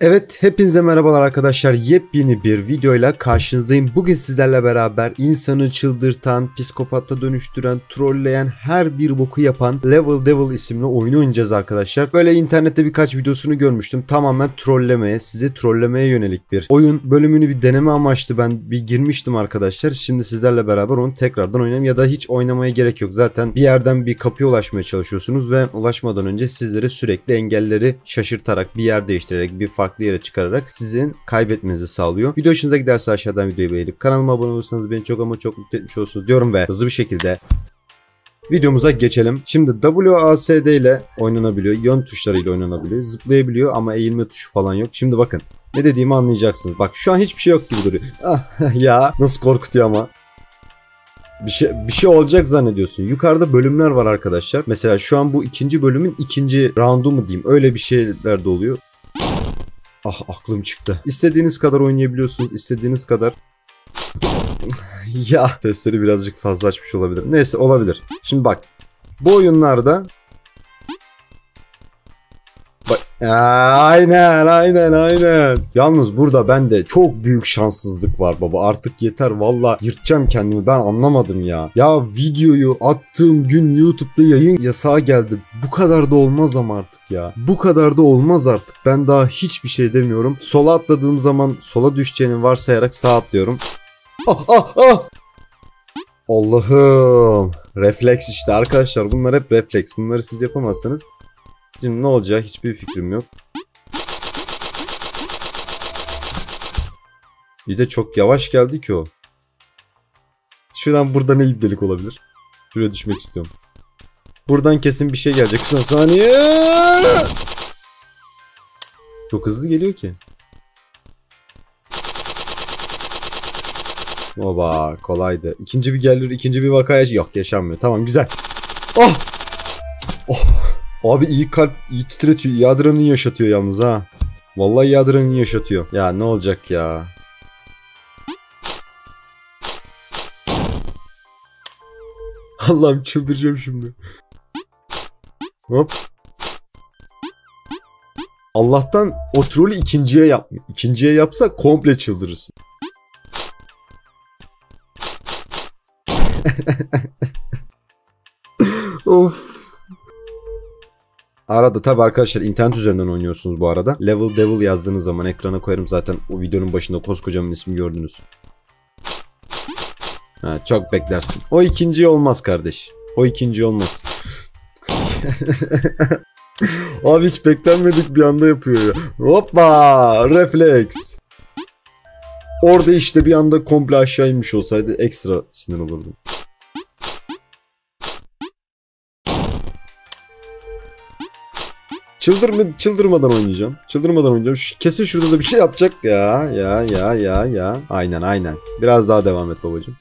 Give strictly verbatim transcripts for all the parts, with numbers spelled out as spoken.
Evet, hepinize merhabalar arkadaşlar. Yepyeni bir videoyla karşınızdayım. Bugün sizlerle beraber insanı çıldırtan, psikopata dönüştüren, trolleyen, her bir boku yapan Level Devil isimli oyunu oynayacağız arkadaşlar. Böyle internette birkaç videosunu görmüştüm. Tamamen trollemeye, sizi trollemeye yönelik bir oyun. Bölümünü bir deneme amaçlı ben bir girmiştim arkadaşlar. Şimdi sizlerle beraber onu tekrardan oynayayım ya da hiç oynamaya gerek yok. Zaten bir yerden bir kapıya ulaşmaya çalışıyorsunuz ve ulaşmadan önce sizlere sürekli engelleri şaşırtarak, bir yer değiştirerek, bir farklı yere çıkararak sizin kaybetmenizi sağlıyor. Video hoşunuza giderse aşağıdan videoyu beğenip kanalıma abone olursanız beni çok ama çok mutlu etmiş olursunuz diyorum ve hızlı bir şekilde videomuza geçelim. Şimdi W A S D ile oynanabiliyor. Yön tuşlarıyla oynanabiliyor. Zıplayabiliyor ama eğilme tuşu falan yok. Şimdi bakın. Ne dediğimi anlayacaksınız. Bak şu an hiçbir şey yok gibi duruyor. Ah, ya nasıl korkutuyor ama. Bir şey, bir şey olacak zannediyorsun. Yukarıda bölümler var arkadaşlar. Mesela şu an bu ikinci bölümün ikinci roundu mu diyeyim. Öyle bir şeyler de oluyor. Ah, aklım çıktı. İstediğiniz kadar oynayabiliyorsunuz. İstediğiniz kadar. Ya sesleri birazcık fazla açmış olabilir. Neyse, olabilir. Şimdi bak. Bu oyunlarda bak. Aa, aynen aynen aynen. Yalnız burada bende çok büyük şanssızlık var baba. Artık yeter, valla yırtacağım kendimi, ben anlamadım ya. Ya videoyu attığım gün YouTube'da yayın yasağı geldi. Bu kadar da olmaz ama artık ya. Bu kadar da olmaz artık. Ben daha hiçbir şey demiyorum. Sola atladığım zaman sola düşeceğini varsayarak sağa atlıyorum. Ah ah ah. Allah'ım. Refleks işte arkadaşlar. Bunlar hep refleks. Bunları siz yapamazsanız. Şimdi ne olacak hiçbir fikrim yok. Bir de çok yavaş geldi ki o. Şuradan burada ne ibnelik olabilir? Şuraya düşmek istiyorum. Buradan kesin bir şey gelecek. Son saniye. Çok hızlı geliyor ki. Oba, kolaydı. İkinci bir gelir, ikinci bir vakaya yok, yaşanmıyor. Tamam, güzel. Oh! Oh! Abi iyi kalp, iyi titretiyor. İyi adrenalin yaşatıyor yalnız ha. Vallahi iyi adrenalin yaşatıyor. Ya ne olacak ya? Allah'ım çıldıracağım şimdi. Hop. Allah'tan o trolü ikinciye yapmıyor. İkinciye yapsa komple çıldırırsın. Of. Arada tabi arkadaşlar internet üzerinden oynuyorsunuz bu arada. Level Devil yazdığınız zaman ekrana koyarım, zaten o videonun başında koskocaman ismi gördünüz. Ha, çok beklersin. O ikinci olmaz kardeş. O ikinci olmaz. Abi hiç beklenmedik bir anda yapıyor ya. Hoppa! Refleks. Orada işte bir anda komple aşağı inmiş olsaydı ekstra sinir olurdum. Çıldırma, çıldırmadan oynayacağım. Çıldırmadan oynayacağım. Şu, kesin şurada da bir şey yapacak ya. Ya ya ya ya. Aynen aynen. Biraz daha devam et babacığım.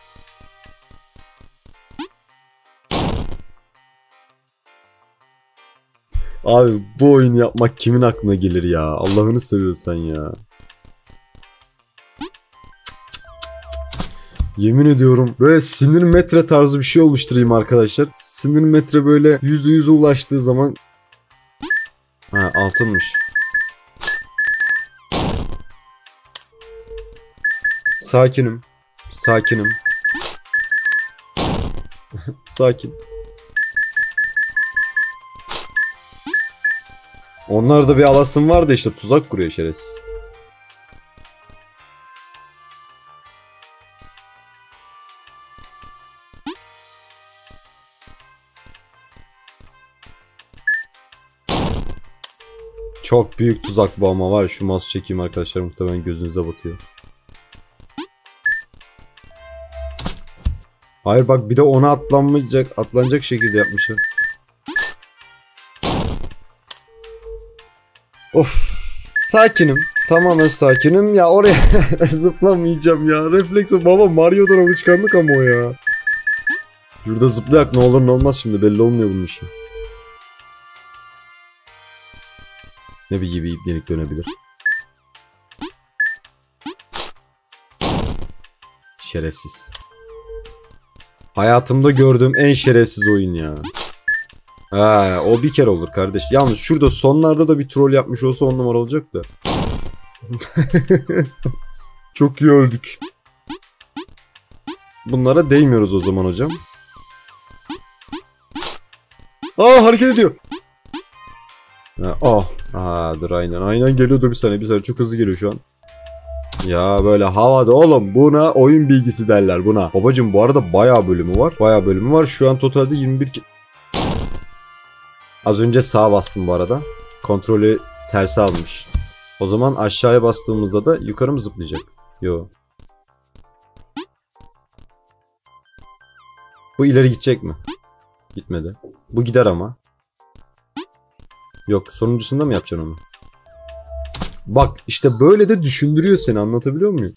Abi bu oyunu yapmak kimin aklına gelir ya? Allah'ını seviyorsan ya. Yemin ediyorum böyle sinir metre tarzı bir şey oluşturayım arkadaşlar. Sinir metre böyle yüzde yüze ulaştığı zaman. Ha, altınmış. Sakinim. Sakinim. Sakin. Onlar da bir alasım vardı işte, tuzak kuruyor şerefsiz. Çok büyük tuzak bu ama var. Şu mouse çekeyim arkadaşlar, muhtemelen gözünüze batıyor. Hayır bak, bir de ona atlanmayacak, atlanacak şekilde yapmışlar. Of, sakinim, tamamen sakinim ya, oraya zıplamayacağım ya. Refleksi baba, Mario'dan alışkanlık ama o ya. Şurada zıplayak, ne olur ne olmaz, şimdi belli olmuyor bunun işi. Ne bir gibi ibnelik dönebilir. Şerefsiz. Hayatımda gördüğüm en şerefsiz oyun ya. Ha, o bir kere olur kardeş. Yalnız şurada sonlarda da bir troll yapmış olsa on numara olacak da. Çok iyi öldük. Bunlara değmiyoruz o zaman hocam. Aa, hareket ediyor. Ha, oh. Aa, dur aynen. Aynen geliyordu bir saniye. Bir saniye çok hızlı geliyor şu an. Ya böyle havada oğlum, buna oyun bilgisi derler buna. Babacım bu arada bayağı bölümü var. Bayağı bölümü var. Şu an totalde yirmi bir. Az önce sağa bastım bu arada. Kontrolü tersi almış. O zaman aşağıya bastığımızda da yukarı mı zıplayacak? Yo. Bu ileri gidecek mi? Gitmedi. Bu gider ama. Yok, sonuncusunda mı yapacaksın onu? Bak işte böyle de düşündürüyor seni, anlatabiliyor muyum?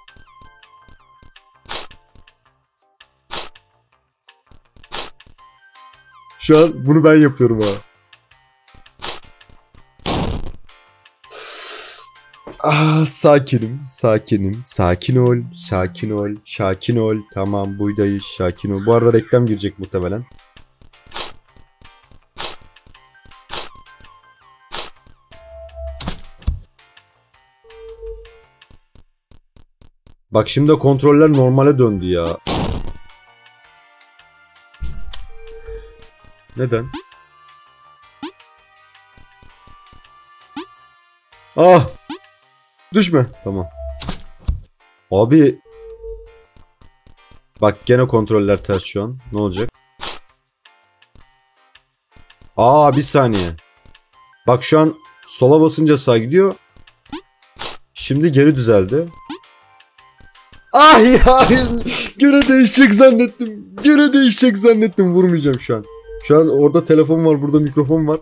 Şu an bunu ben yapıyorum ha. Ah, sakinim, sakinim, sakin ol, sakin ol, sakin ol. Tamam, buradayız, sakin ol. Bu arada reklam girecek muhtemelen. Bak şimdi kontroller normale döndü ya. Neden? Ah! Düşme. Tamam. Abi. Bak gene kontroller ters şu an. Ne olacak? Aa, bir saniye. Bak şu an sola basınca sağa gidiyor. Şimdi geri düzeldi. Ay ya, göre değişecek zannettim. Göre değişecek zannettim. Vurmayacağım şu an. Şu an orada telefon var, burada mikrofon var.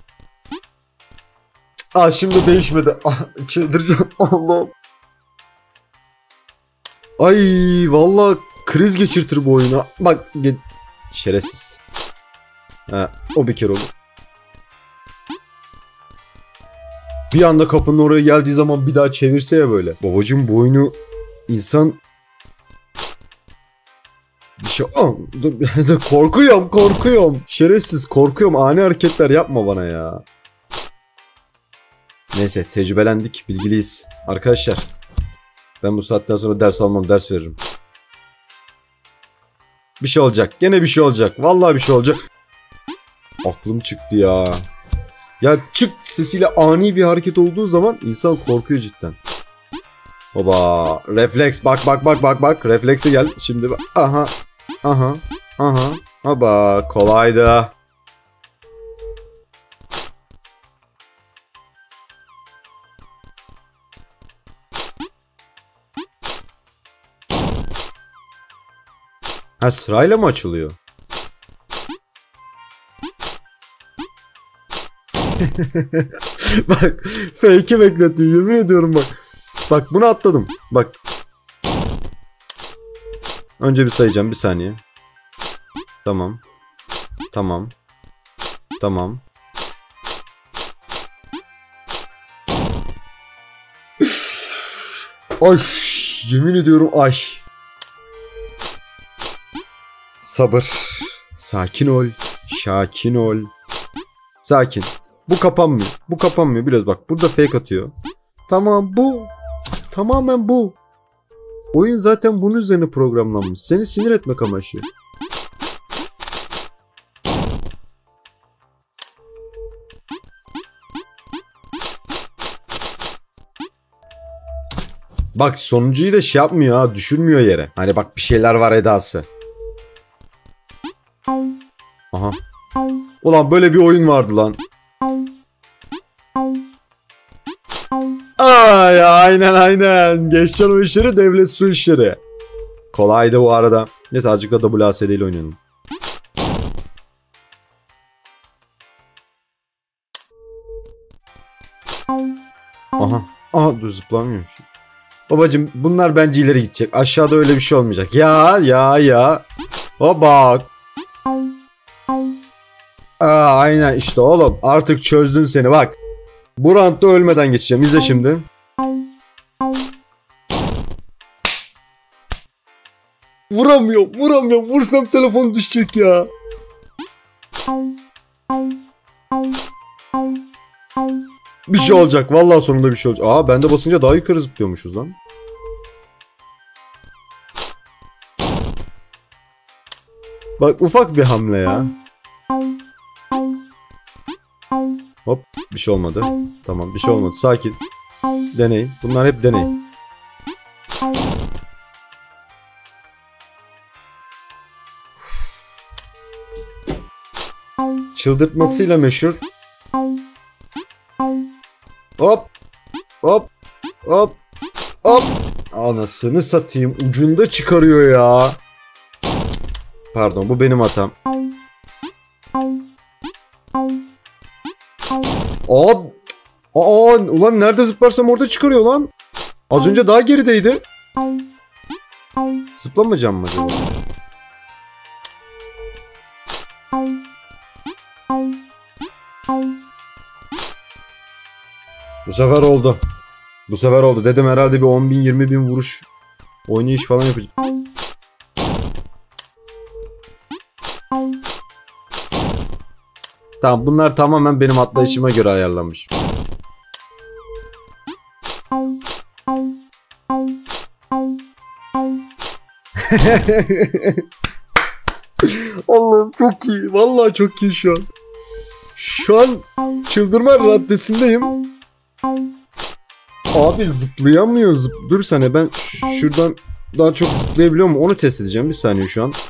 Aa, şimdi değişmedi. Ah, çıldıracağım. Allah'ım. Ay vallahi kriz geçirtir bu oyuna. Bak şerefsiz. Ha, o bir kere olur. Bir anda kapının oraya geldiği zaman bir daha çevirse ya böyle. Babacım bu oyunu insan bir şey... Oh, dur. Korkuyorum, korkuyorum. Şerefsiz, korkuyorum. Ani hareketler yapma bana ya. Neyse, tecrübelendik, bilgiliyiz. Arkadaşlar, ben bu saatten sonra ders almam, ders veririm. Bir şey olacak. Gene bir şey olacak. Vallahi bir şey olacak. Aklım çıktı ya. Ya çık sesiyle ani bir hareket olduğu zaman insan korkuyor cidden. Oba, refleks, bak bak bak bak bak, reflekse gel şimdi. Aha aha aha, oba, kolaydı. Ha, sırayla mı açılıyor? Bak fake'i bekletiyor, yemin ediyorum bak. Bak bunu atladım. Bak. Önce bir sayacağım, bir saniye. Tamam. Tamam. Tamam. Ay, yemin ediyorum ay. Sabır. Sakin ol. Sakin ol. Sakin. Bu kapanmıyor. Bu kapanmıyor. Biraz bak. Burada fake atıyor. Tamam bu. Tamamen bu. Oyun zaten bunun üzerine programlanmış. Seni sinir etmek amaçlı. Bak sonuncuyu da şey yapmıyor ha. Düşürmüyor yere. Hani bak bir şeyler var edası. Aha. Ulan böyle bir oyun vardı lan. Ay aynen aynen. Geçen o işleri devlet su işleri. Kolaydı bu arada. Neyse azıcık da W A S D ile oynayalım. Aha. Aha dur, zıplamıyorum. Babacım bunlar bence ileri gidecek. Aşağıda öyle bir şey olmayacak. Ya ya ya. O bak. Aa, aynen işte oğlum. Artık çözdüm seni bak. Bu roundda ölmeden geçeceğim. İzle şimdi. Vuramıyorum. Vuramıyorum. Vursam telefon düşecek ya. Bir şey olacak. Vallahi sonunda bir şey olacak. Aa bende basınca daha yukarı zıplıyormuşuz lan. Bak ufak bir hamle ya. Hop bir şey olmadı. Tamam bir şey olmadı. Sakin. Deney. Bunlar hep deney. Çıldırtmasıyla meşhur. Hop. Hop. Hop. Hop. Anasını satayım. Ucunda çıkarıyor ya. Pardon bu benim hatam. Aa, aa, ulan nerede zıplarsam orada çıkarıyor lan. Az önce daha gerideydi. Zıplamayacağım mı acaba? Bu sefer oldu. Bu sefer oldu. Dedim herhalde bir on bin yirmi bin vuruş oynayış falan yapacak. Tamam bunlar tamamen benim atlayışıma göre ayarlanmış. Allah'ım çok iyi. Vallahi çok iyi şu an. Şu an çıldırma raddesindeyim. Abi zıplayamıyor. Zıp Dur bir saniye ben şuradan daha çok zıplayabiliyor mu? Onu test edeceğim. Bir saniye şu an.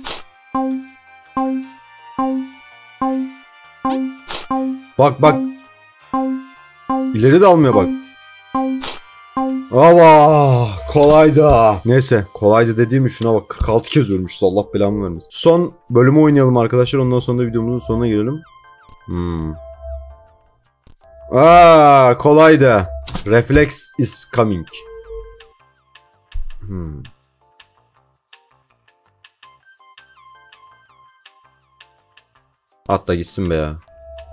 Bak bak. İleri de almıyor bak. Ava kolaydı. Neyse kolaydı dediğim şuna bak kırk altı kez ölmüşüz Allah belamı vermesin. Son bölümü oynayalım arkadaşlar ondan sonra da videomuzun sonuna gelelim. Hmm. Aa kolaydı. Reflex is coming. Hmm. Atla gitsin be ya.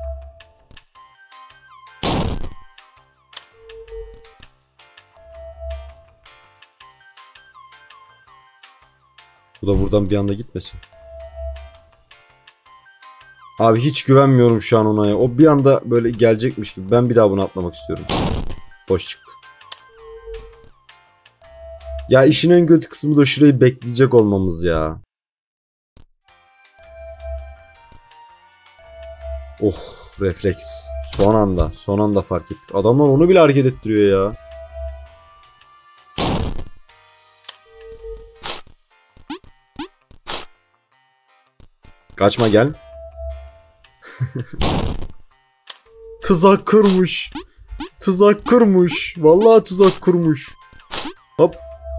Bu da buradan bir anda gitmesin. Abi hiç güvenmiyorum şu an ona ya. O bir anda böyle gelecekmiş gibi. Ben bir daha bunu atlamak istiyorum. Boş çıktı. Ya işin en kötü kısmı da şurayı bekleyecek olmamız ya. Oh refleks. Son anda. Son anda fark ettik. Adamlar onu bile hareket ettiriyor ya. Kaçma gel. Tuzak kurmuş. Tuzak kurmuş. Vallahi tuzak kurmuş. Hop.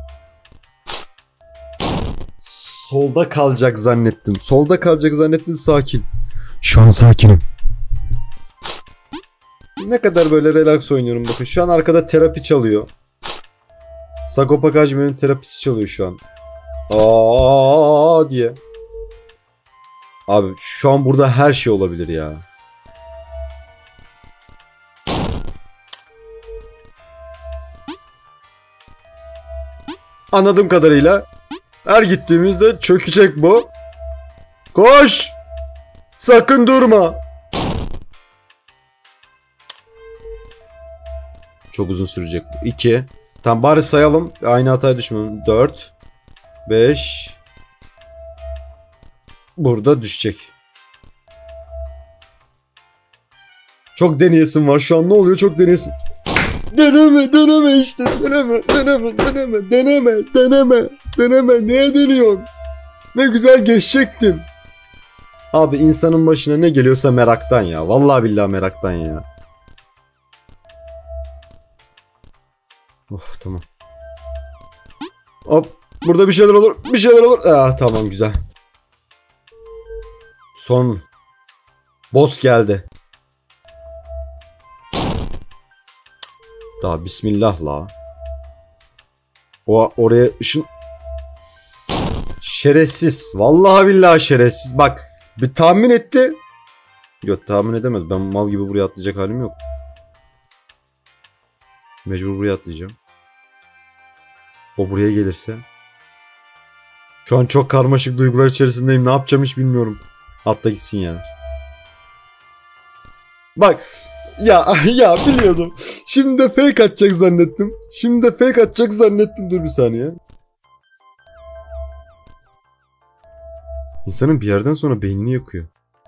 Solda kalacak zannettim. Solda kalacak zannettim. Sakin. Şu an sakinim. Ne kadar böyle relax oynuyorum bakın. Şu an arkada terapi çalıyor. Sagopa Kajmer'in terapisi çalıyor şu an. Aa diye. Abi şu an burada her şey olabilir ya. Anladığım kadarıyla her gittiğimizde çökecek bu. Koş! Sakın durma. Çok uzun sürecek bu. iki. Tamam bari sayalım. Aynı hataya düşmüyorum. dört. beş. Burada düşecek. Çok deneyesim var şu an. Ne oluyor? Çok deneyesim. Deneme, deneme işte. Deneme, deneme, deneme, deneme, deneme, deneme. Neye deniyorsun? Ne güzel geçecektin. Abi insanın başına ne geliyorsa meraktan ya. Vallahi billahi meraktan ya. Oh tamam. Hop. Burada bir şeyler olur. Bir şeyler olur. Ah tamam güzel. Son. Boss geldi. Daha bismillah la. O oraya ışın. Şerefsiz. Vallahi billahi şerefsiz. Bak bir tahmin etti. Yok tahmin edemez. Ben mal gibi buraya atlayacak halim yok. Mecbur buraya atlayacağım. O buraya gelirse. Şu an çok karmaşık duygular içerisindeyim. Ne yapacağım hiç bilmiyorum. Atla gitsin ya. Bak Ya ya biliyordum. Şimdi de fake atacak zannettim. Şimdi de fake atacak zannettim. Dur bir saniye. İnsanın bir yerden sonra beynini yakıyor.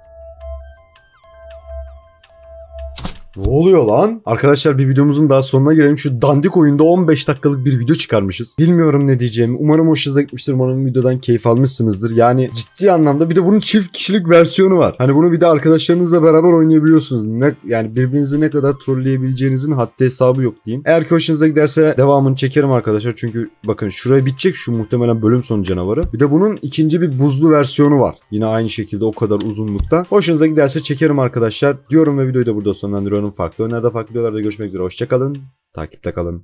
Ne oluyor lan? Arkadaşlar bir videomuzun daha sonuna gelelim. Şu dandik oyunda on beş dakikalık bir video çıkarmışız. Bilmiyorum ne diyeceğimi. Umarım hoşunuza gitmiştir. Umarım videodan keyif almışsınızdır. Yani ciddi anlamda bir de bunun çift kişilik versiyonu var. Hani bunu bir de arkadaşlarınızla beraber oynayabiliyorsunuz. Ne, yani birbirinizi ne kadar trolleyebileceğinizin haddi hesabı yok diyeyim. Eğer ki hoşunuza giderse devamını çekerim arkadaşlar. Çünkü bakın şuraya bitecek şu muhtemelen bölüm sonu canavarı. Bir de bunun ikinci bir buzlu versiyonu var. Yine aynı şekilde o kadar uzunlukta. Hoşunuza giderse çekerim arkadaşlar. Diyorum ve videoyu da burada sonlandırıyorum. Farklı önerde farklı videolarda görüşmek üzere. Hoşçakalın. Takipte kalın.